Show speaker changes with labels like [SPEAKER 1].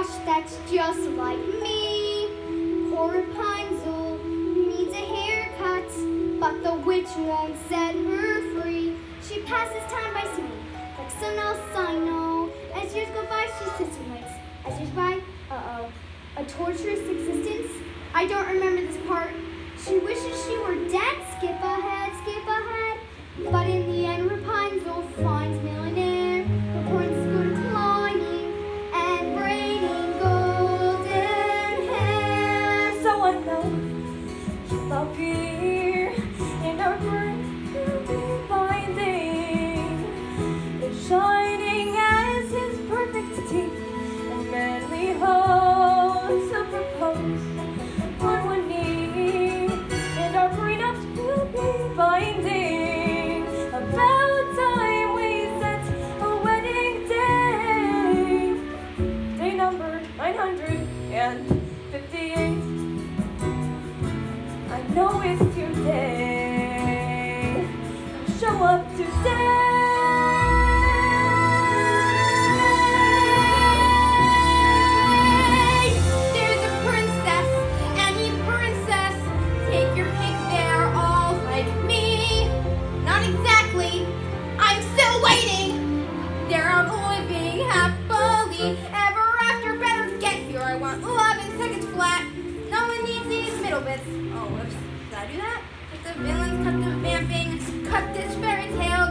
[SPEAKER 1] gosh, that's just like me. Poor Rapunzel needs a haircut, but the witch won't set her free. She passes time by singing, like someone else I know. As years go by, she sits and waits. As years by, a torturous existence. I don't remember this part. She wishes she were dead. Skip ahead, skip ahead. But in the end, Rapunzel finds millionaire. The prince go declining and braiding golden hair.
[SPEAKER 2] So I know she'll appear in our perfect binding, is shining as his perfect teeth, and manly hopes will propose on one knee, and our prenups will be binding. About time we set a wedding day. Day number 958. I know it's today. Show up today.
[SPEAKER 1] There's a princess, any princess. Take your pick, they're all like me. Not exactly, I'm still waiting. They're all living happily ever after. Better get here, I want 11 seconds flat. No one needs these middle bits. Oh, whoops, did I do that? Cut the villains, cut the vamping, cut this fairy tale.